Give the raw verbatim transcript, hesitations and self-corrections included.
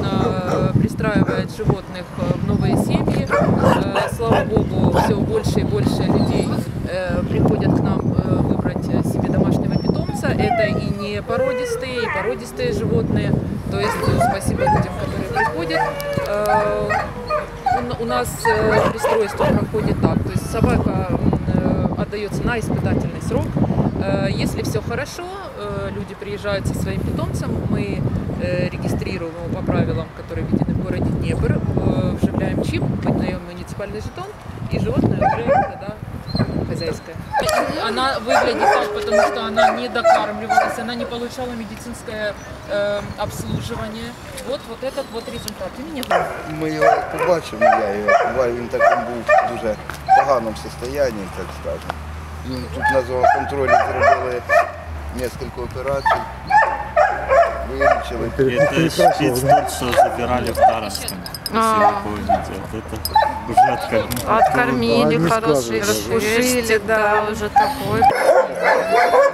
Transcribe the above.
успешно пристраивает животных в новые семьи. Слава богу, все больше и больше людей приходят к нам выбрать себе домашнего питомца. Это и не породистые, и породистые животные. То есть спасибо людям, которые приходят. У нас пристройство проходит так. То есть собака отдается на испытательный срок. Если все хорошо, люди приезжают со своим питомцем, мы регистрируем его по правилам, которые введены в городе Днепр, вживляем чип, выдаем муниципальный жетон, и животное уже тогда хозяйское. Она выглядит так, потому что она не докармливалась, она не получала медицинское э, обслуживание. Вот, вот этот вот результат. Ти мені говориш? Ми його побачили, я його побачив, він таким був в дуже поганому стані, так скажемо. Ну, тут на зооконтролі зробили кілька операцій, вилічили. Это шпиц тот, что забирали в Таранском. Если вы помните, вот это уже откормили. Откормили, хорошие, распушили, да, уже такой.